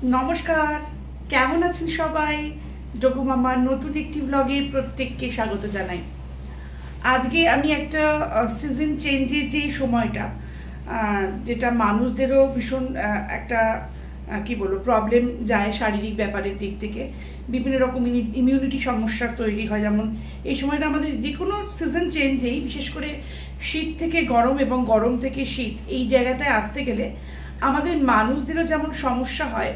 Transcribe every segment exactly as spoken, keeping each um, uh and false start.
নমস্কার, কেমন আছেন সবাই? ডগু মামার নতুন একটি ব্লগে প্রত্যেককে স্বাগত জানাই। আজকে আমি একটা সিজন চেঞ্জের যে সময়টা, যেটা মানুষদেরও ভীষণ একটা কি বলবো প্রবলেম যায় শারীরিক ব্যাপারের দিক থেকে, বিভিন্ন রকম ইমিউনিটি সমস্যা তৈরি হয়। যেমন এই সময়টা আমাদের যে কোনো সিজন চেঞ্জেই, বিশেষ করে শীত থেকে গরম এবং গরম থেকে শীত, এই জায়গাটায় আসতে গেলে আমাদের মানুষদেরও যেমন সমস্যা হয়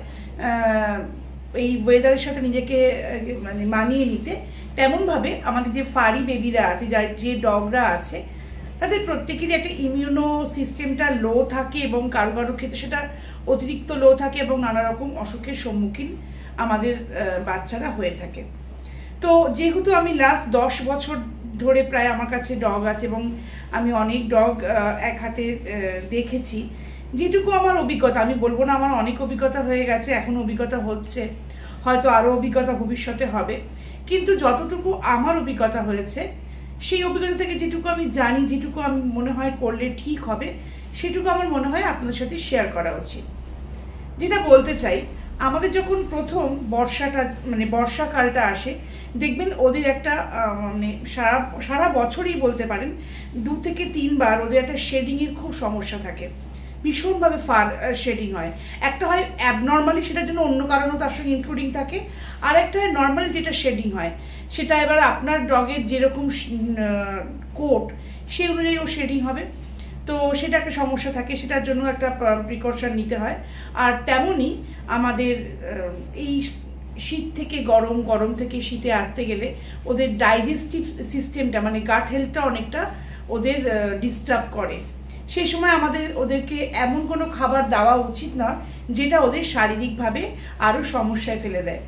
এই ওয়েদারের সাথে নিজেকে মানে মানিয়ে নিতে, তেমনভাবে আমাদের যে ফারি বেবিরা আছে, যার যে ডগরা আছে, তাদের প্রত্যেকেরই একটা ইমিউনো সিস্টেমটা লো থাকে এবং কারো কারো ক্ষেত্রে সেটা অতিরিক্ত লো থাকে এবং নানা রকম অসুখের সম্মুখীন আমাদের বাচ্চারা হয়ে থাকে। তো যেহেতু আমি লাস্ট দশ বছর ধরে প্রায় আমার কাছে ডগ আছে এবং আমি অনেক ডগ এক হাতে দেখেছি, যেটুকু আমার অভিজ্ঞতা, আমি বলবো না আমার অনেক অভিজ্ঞতা হয়ে গেছে, এখনো অভিজ্ঞতা হচ্ছে, হয়তো আরও অভিজ্ঞতা ভবিষ্যতে হবে, কিন্তু যতটুকু আমার অভিজ্ঞতা হয়েছে সেই অভিজ্ঞতা থেকে যেটুকু আমি জানি, যেটুকু আমি মনে হয় করলে ঠিক হবে, সেটুকু আমার মনে হয় আপনাদের সাথে শেয়ার করা উচিত। যেটা বলতে চাই, আমাদের যখন প্রথম বর্ষাটা মানে বর্ষাকালটা আসে, দেখবেন ওদের একটা মানে সারা সারা বছরই বলতে পারেন দু থেকে তিনবার ওদের একটা শেডিংয়ের খুব সমস্যা থাকে, ভীষণভাবে ফার শেডিং হয়। একটা হয় অ্যাবনর্মালি, সেটার জন্য অন্য কারণও তার সঙ্গে ইনক্লুডিং থাকে, আর একটা হয় নর্মালি যেটা শেডিং হয়, সেটা এবার আপনার ডগের যেরকম কোট সেই অনুযায়ী ও শেডিং হবে। তো সেটা একটা সমস্যা থাকে, সেটার জন্য একটা প্রিকশন নিতে হয়। আর তেমনই আমাদের এই শীত থেকে গরম, গরম থেকে শীতে আসতে গেলে ওদের ডাইজেস্টিভ সিস্টেমটা মানে গাট হেলথটা অনেকটা ওদের ডিস্টার্ব করে। সেই সময় আমাদের ওদেরকে এমন কোনো খাবার দেওয়া উচিত না যেটা ওদের শারীরিকভাবে আরও সমস্যায় ফেলে দেয়,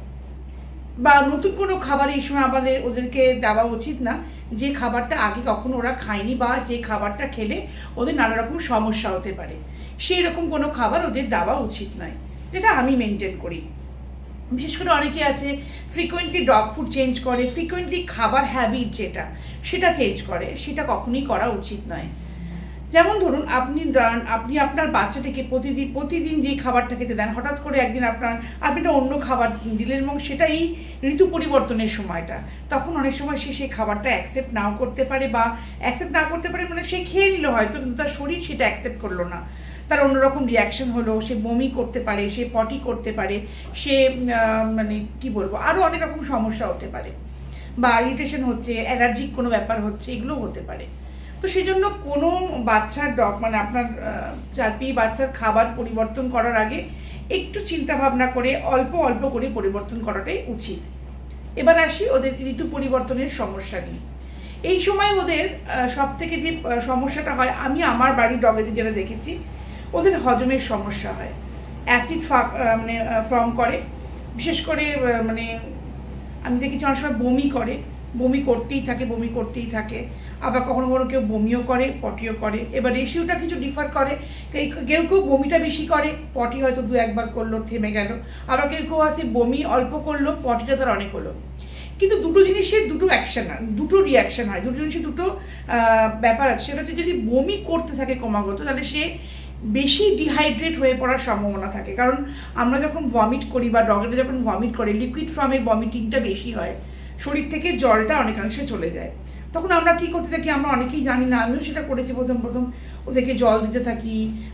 বা নতুন কোনো খাবার এই সময় আমাদের ওদেরকে দেওয়া উচিত না যে খাবারটা আগে কখনো ওরা খায়নি, বা যে খাবারটা খেলে ওদের নানা রকম সমস্যা হতে পারে, সেই রকম কোনো খাবার ওদের দেওয়া উচিত নয়, যেটা আমি মেনটেন করি। বিশেষ করে অনেকে আছে ফ্রিকোয়েন্টলি ডগ ফুড চেঞ্জ করে, ফ্রিকোয়েন্টলি খাবার হ্যাবিট যেটা সেটা চেঞ্জ করে, সেটা কখনোই করা উচিত নয়। যেমন ধরুন আপনি আপনি আপনার বাচ্চাটাকে প্রতিদিন প্রতিদিন যে খাবারটা খেতে দেন, হঠাৎ করে একদিন আপনার আপনি একটা অন্য খাবার দিলেন এবং সেটা এই ঋতু পরিবর্তনের সময়টা, তখন অনেক সময় সে সেই খাবারটা অ্যাকসেপ্ট নাও করতে পারে, বা অ্যাকসেপ্ট না করতে পারে মানে সে খেয়ে নিল হয়তো, কিন্তু তার শরীর সেটা অ্যাকসেপ্ট করলো না, তার অন্যরকম রিয়াকশন হলো, সে বমি করতে পারে, সে পটি করতে পারে, সে মানে কি বলবো আরও অনেক রকম সমস্যা হতে পারে, বা ইরিটেশন হচ্ছে, অ্যালার্জিক কোনো ব্যাপার হচ্ছে, এগুলোও হতে পারে। তো সেই জন্য কোনো বাচ্চার ডগ মানে আপনার চারপি বাচ্চার খাবার পরিবর্তন করার আগে একটু চিন্তা ভাবনা করে অল্প অল্প করে পরিবর্তন করাটাই উচিত। এবার আসি ওদের ঋতু পরিবর্তনের সমস্যা নিয়ে। এই সময় ওদের সব থেকে যে সমস্যাটা হয়, আমি আমার বাড়ির ডগেদের যেটা দেখেছি, ওদের হজমের সমস্যা হয়, অ্যাসিড মানে ফর্ম করে, বিশেষ করে মানে আমি দেখেছি অনেক সময় বমি করে, বমি করতেই থাকে বমি করতেই থাকে আবার কখনো কখনো কেউ বমিও করে, পটিও করে। এবার রেশিওটা কিছু ডিফার করে, কেউ কেউ বমিটা বেশি করে, পটি হয়তো দু একবার করলো থেমে গেল, আবার কেউ কেউ আছে বমি অল্প করলো, পটিটা তার অনেক হলো। কিন্তু দুটো জিনিসের দুটো অ্যাকশন দুটো রিয়াকশন হয়, দুটো জিনিসের দুটো ব্যাপার আছে। সেটা হচ্ছে যদি বমি করতে থাকে ক্রমাগত, তাহলে সে বেশি ডিহাইড্রেট হয়ে পড়ার সম্ভাবনা থাকে, কারণ আমরা যখন ভমিট করি বা ডগেরা যখন ভমিট করে, লিকুইড ফর্মের ভমিটিংটা বেশি হয়, শরীর থেকে জলটা অনেকাংশে চলে যায়। তখন আমরা কি করতে থাকি, আমরা অনেকেই জানি না, আমিও সেটা করেছি প্রথম প্রথম, ওদেরকে জল দিতে থাকি,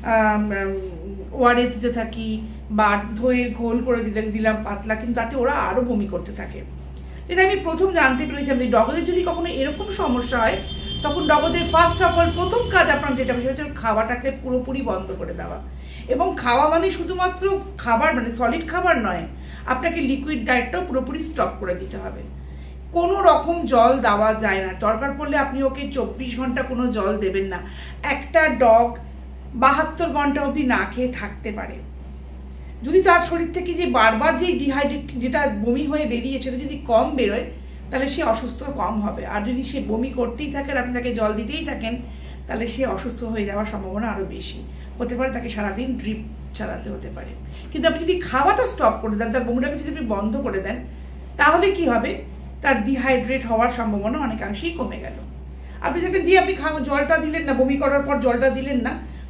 ওআরএস দিতে থাকি, বা দইয়ের ঘোল করে দিলে দিলাম পাতলা, কিন্তু তাতে ওরা আরও বমি করতে থাকে। যেটা আমি প্রথম জানতে পেরেছিলাম যে ডগদের যদি কখনো এরকম সমস্যা হয়, তখন ডগদের ফার্স্ট অফ অল প্রথম কাজ আপনার যেটা হচ্ছে খাওয়াটাকে পুরোপুরি বন্ধ করে দেওয়া। এবং খাওয়া মানে শুধুমাত্র খাবার মানে সলিড খাবার নয়, আপনাকে লিকুইড ডায়েটটাও পুরোপুরি স্টপ করে দিতে হবে। কোনো রকম জল দেওয়া যায় না, দরকার পড়লে আপনি ওকে চব্বিশ ঘন্টা কোনো জল দেবেন না। একটা ডগ বাহাত্তর ঘন্টা অবধি না খেয়ে থাকতে পারে, যদি তার শরীর থেকে যে বারবার যে ডিহাইড্রেট যেটা বমি হয়ে বেরিয়ে সেটা যদি কম বেরোয়, তাহলে সে অসুস্থ কম হবে। আর যদি সে বমি করতেই থাকে আর আপনি তাকে জল দিতেই থাকেন, তাহলে সে অসুস্থ হয়ে যাওয়ার সম্ভাবনা আরও বেশি হতে পারে, তাকে সারাদিন ড্রিপ চালাতে হতে পারে। কিন্তু আপনি যদি খাওয়াটা স্টপ করে দেন, তার বমিটাকে যদি আপনি বন্ধ করে দেন, তাহলে কি হবে, তার ডিহাইড্রেট হওয়ার সম্ভাবনা অনেকাংশেই কমে গেল। আপনি দেখবেন যে আপনি খাওয়া জলটা দিলেন না, বমি করার পর জলটা দিলেন না,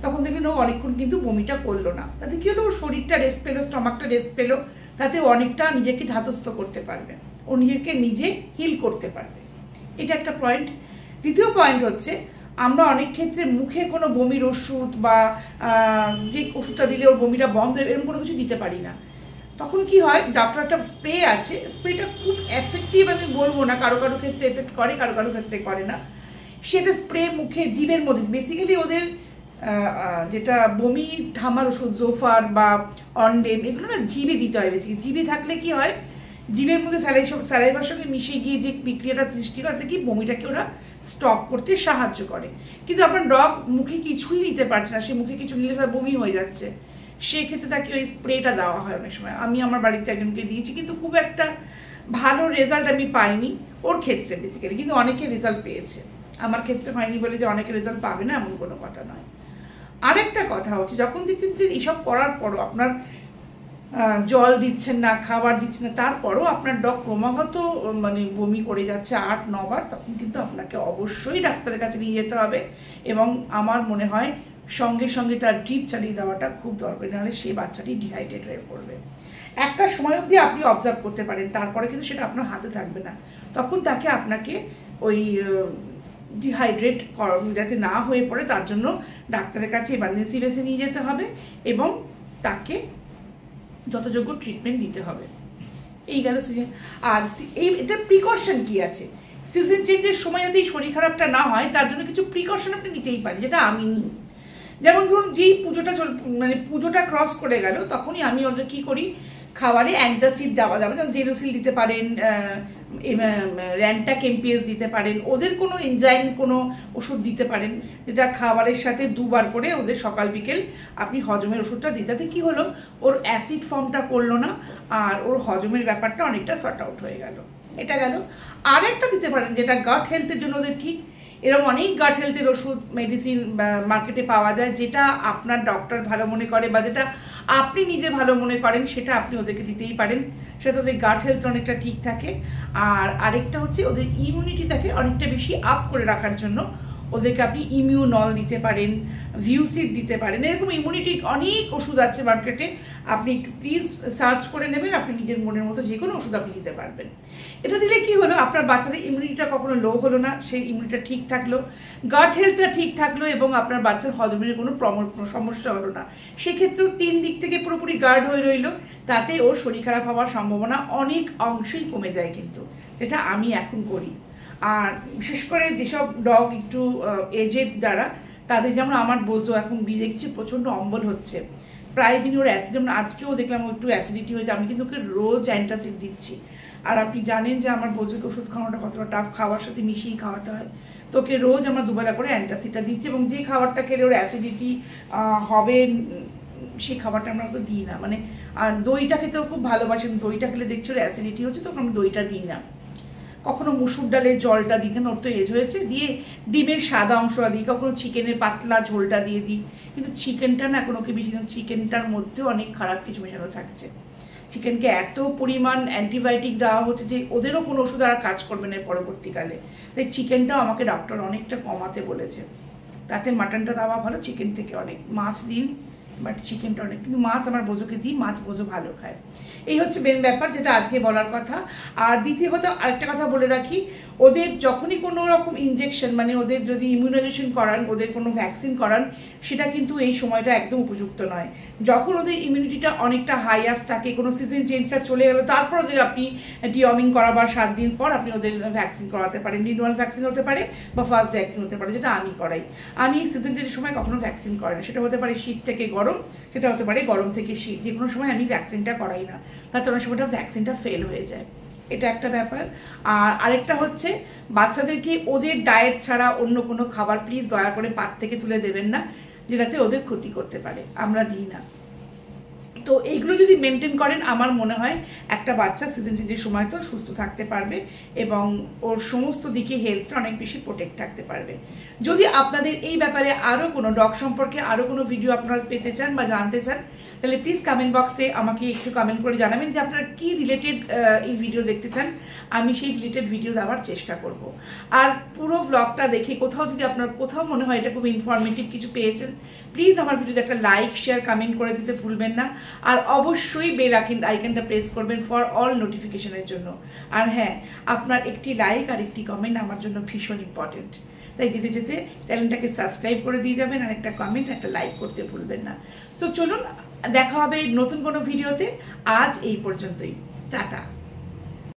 তখন দেখলেন ও অনেকক্ষণ কিন্তু বমিটা করলো না, তাতে কি হলো, ওর শরীরটা রেস্ট পেলো, স্টমাকটা রেস্ট পেলো, তাতে অনেকটা নিজেকে ধাতস্থ করতে পারবে, ও নিজেকে নিজে হিল করতে পারবে। এটা একটা পয়েন্ট। দ্বিতীয় পয়েন্ট হচ্ছে, আমরা অনেক ক্ষেত্রে মুখে কোনো বমির ওষুধ বা যে ওষুধটা দিলে ওর বমিটা বন্ধ হয় এরকম কোনো কিছু দিতে পারি না। তখন কি হয়, ডক্টর একটা স্প্রে আছে, স্প্রেটা খুব এফেক্টিভ আমি বলবো না, কারো কারো ক্ষেত্রে এফেক্ট করে, কারো কারো ক্ষেত্রে করে না। সেটা স্প্রে মুখে জিভের মধ্যে, বেসিক্যালি ওদের যেটা বমি থামার ওষুধ জোফার বা অনডেম এগুলো না জিভে দিতে হয়। বেসিক্যালি জিভে থাকলে কি হয়, জিভের মধ্যে স্যালাই স্যালাইভার সঙ্গে মিশে গিয়ে যে বিক্রিয়াটা সৃষ্টি করে কি বমিটাকে ওরা স্টপ করতে সাহায্য করে। কিন্তু আপনার ডগ মুখে কিছুই নিতে পারছে না, সে মুখে কিছু নিলে তার বমি হয়ে যাচ্ছে, সেক্ষেত্রে তাকে ওই স্প্রেটা দেওয়া হয় অনেক সময়। আমি আমার বাড়িতে একজনকে দিয়েছি, কিন্তু খুব একটা ভালো রেজাল্ট আমি পাইনি ওর ক্ষেত্রে বেসিক্যালি, কিন্তু অনেকে রেজাল্ট পেয়েছে। আমার ক্ষেত্রে হয়নি বলে যে অনেকে রেজাল্ট পাবে না এমন কোনো কথা নয়। আরেকটা কথা হচ্ছে, যখন দেখছেন যে এইসব করার পরও আপনার জল দিচ্ছেন না, খাবার দিচ্ছেন না, তারপরও আপনার ডগ ক্রমাগত মানে বমি করে যাচ্ছে আট নবার, তখন কিন্তু আপনাকে অবশ্যই ডাক্তারের কাছে নিয়ে যেতে হবে। এবং আমার মনে হয় সঙ্গে সঙ্গে তার ড্রিপ চালিয়ে দেওয়াটা খুব দরকার, নাহলে সেই বাচ্চাটি ডিহাইড্রেট হয়ে পড়বে। একটা সময় অবধি আপনি অবজার্ভ করতে পারেন, তারপরে কিন্তু সেটা আপনার হাতে থাকবে না। তখন তাকে আপনাকে ওই ডিহাইড্রেট যাতে না হয়ে পড়ে তার জন্য ডাক্তারের কাছে এমার্জেন্সি বেসে নিয়ে যেতে হবে এবং তাকে যথাযোগ্য ট্রিটমেন্ট দিতে হবে। এই গেল সিজন। আর এই এটা প্রিকশন কি আছে, সিজন চেঞ্জের সময় যাতে এই শরীর খারাপটা না হয় তার জন্য কিছু প্রিকশন আপনি নিতেই পারেন, যেটা আমি নিই। যেমন ধরুন যেই পুজোটা চল মানে পুজোটা ক্রস করে গেল, তখনই আমি ওদের কী করি, খাবারে অ্যান্টাসিড দেওয়া যাবে, যেমন জেরোসিল দিতে পারেন, র্যান্টা কেম্পিয়াস দিতে পারেন, ওদের কোনো এনজাইম কোনো ওষুধ দিতে পারেন, যেটা খাবারের সাথে দুবার করে ওদের সকাল বিকেল আপনি হজমের ওষুধটা দিতে। তাতে কী হলো, ওর অ্যাসিড ফর্মটা করলো না আর ওর হজমের ব্যাপারটা অনেকটা সর্ট আউট হয়ে গেল। এটা গেল। আর একটা দিতে পারেন যেটা গাট হেলথের জন্য ওদের ঠিক। এরকম অনেক গাট হেলথের ওষুধ মেডিসিন মার্কেটে পাওয়া যায়, যেটা আপনার ডক্টর ভালো মনে করে বা যেটা আপনি নিজে ভালো মনে করেন সেটা আপনি ওদেরকে দিতেই পারেন, সেটা ওদের গাট হেলথ অনেকটা ঠিক থাকে। আর আরেকটা হচ্ছে ওদের ইমিউনিটিটাকে অনেকটা বেশি আপ করে রাখার জন্য ওদেরকে আপনি ইমিউনল দিতে পারেন, ভিউসিড দিতে পারেন, এরকম ইমিউনিটির অনেক ওষুধ আছে মার্কেটে, আপনি একটু প্লিজ সার্চ করে নেবেন, আপনি নিজের মনের মতো যে কোনো ওষুধ আপনি দিতে পারবেন। এটা দিলে কি হলো, আপনার বাচ্চাদের ইমিউনিটিটা কখনো লো হলো না, সেই ইমিউনিটিটা ঠিক থাকলো, গাট হেলথটা ঠিক থাকলো এবং আপনার বাচ্চার হজমের কোনো সমস্যা হলো না। সেক্ষেত্রেও তিন দিক থেকে পুরোপুরি গার্ড হয়ে রইল, তাতে ওর শরীর খারাপ হওয়ার সম্ভাবনা অনেক অংশেই কমে যায় কিন্তু, যেটা আমি এখন করি। আর বিশেষ করে যেসব ডগ একটু এজেড যারা, তাদের যেমন আমার বোঝো এখন দেখছি প্রচণ্ড অম্বল হচ্ছে, প্রায় দিন ওর অ্যাসিড, যেমন আজকেও দেখলাম একটু অ্যাসিডিটি হয়েছে, আমি কিন্তু ওকে রোজ অ্যান্টাসিড দিচ্ছি। আর আপনি জানেন যে আমার বোঝোকে ওষুধ খাওয়াটা কতটা টাফ, খাওয়ার সাথে মিশিয়ে খাওয়াতে হয়, তো ওকে রোজ আমরা দুবেলা করে অ্যান্টাসিডটা দিচ্ছি। এবং যে খাবারটা খেলে ওর অ্যাসিডিটি হবে সেই খাবারটা আমরা ওকে দিই না। মানে আর দইটা খেতেও খুব ভালোবাসেন, দইটা খেলে দেখছি ওর অ্যাসিডিটি হচ্ছে, তখন আমি দইটা দিই না। কখনো মুসুর ডালের জলটা দিই, কেন ওর তো এজ হয়েছে, দিয়ে ডিমের সাদা অংশটা দিই, কখনো চিকেনের পাতলা ঝোলটা দিয়ে দিই। কিন্তু চিকেনটা না এখন ওকে বেশি, চিকেনটার মধ্যেও অনেক খারাপ কিছু মেশানো থাকছে। চিকেনকে এত পরিমাণ অ্যান্টিবায়োটিক দেওয়া হচ্ছে যে ওদেরও কোনো ওষুধ আর কাজ করবে না পরবর্তীকালে। তাই চিকেনটাও আমাকে ডক্টর অনেকটা কমাতে বলেছে, তাতে মাটনটা দেওয়া ভালো চিকেন থেকে অনেক। মাছ দিন, বাট চিকেনটা অনেক, কিন্তু মাছ আমার বোঝোকে দিই, মাছ বোঝো ভালো খায়। এই হচ্ছে মেন ব্যাপার যেটা আজকে বলার কথা। আর দ্বিতীয় কথা, আরেকটা কথা বলে রাখি, ওদের যখনই কোনো রকম ইনজেকশন মানে ওদের যদি ইমিউনাইজেশন করান, ওদের কোনো ভ্যাকসিন করান, সেটা কিন্তু এই সময়টা একদম উপযুক্ত নয়। যখন ওদের ইমিউনিটিটা অনেকটা হাই আপ থাকে, কোনো সিজন চেঞ্জটা চলে গেলো, তারপর ওদের আপনি ডিওয়ার্মিং করাবার সাত দিন পর আপনি ওদের ভ্যাকসিন করাতে পারেন। রিনুয়াল ভ্যাকসিন হতে পারে বা ফার্স্ট ভ্যাকসিন হতে পারে, যেটা আমি করাই। আমি সিজন চেঞ্জের সময় কখনো ভ্যাকসিন করাই না, সেটা হতে পারে শীত থেকে গরম, সেটা হতে পারে গরম থেকে শীত, যে কোনো সময় আমি ভ্যাকসিনটা করাই না, তাতে অনেক সময়টা ভ্যাকসিনটা ফেল হয়ে যায়। এটা একটা ব্যাপার। আর আরেকটা হচ্ছে, বাচ্চাদেরকে ওদের ডায়েট ছাড়া অন্য কোনো খাবার প্লিজ দয়া করে পাত থেকে তুলে দেবেন না, যেটাতে ওদের ক্ষতি করতে পারে, আমরা দিই না। তো এইগুলো যদি মেনটেন করেন আমার মনে হয় একটা বাচ্চা সিজন চেঞ্জের সময় তো সুস্থ থাকতে পারবে এবং ওর সমস্ত দিকে হেলথটা অনেক বেশি প্রোটেক্ট থাকতে পারবে। যদি আপনাদের এই ব্যাপারে আরও কোনো ডগ সম্পর্কে আরও কোনো ভিডিও আপনারা পেতে চান বা জানতে চান তাহলে প্লিজ কমেন্ট বক্সে আমাকে একটু কমেন্ট করে জানাবেন যে আপনারা কী রিলেটেড এই ভিডিও দেখতে চান, আমি সেই রিলেটেড ভিডিও দেওয়ার চেষ্টা করব। আর পুরো ব্লগটা দেখে কোথাও যদি আপনার কোথাও মনে হয় এটা খুব ইনফরমেটিভ কিছু পেয়েছেন প্লিজ আমার ভিডিওতে একটা লাইক শেয়ার কমেন্ট করে দিতে ভুলবেন না। আর অবশ্যই বেল আইকনটা প্রেস করবেন ফর অল নোটিফিকেশনের জন্য। আর হ্যাঁ, আপনার একটি লাইক আর একটি কমেন্ট আমার জন্য ভীষণ ইম্পর্টেন্ট, তাই দিতে যেতে চ্যানেলটাকে সাবস্ক্রাইব করে দিয়ে যাবেন আর একটা কমেন্ট একটা লাইক করতে ভুলবেন না। তো চলুন দেখা হবে নতুন কোনো ভিডিওতে, আজ এই পর্যন্তই, টাটা।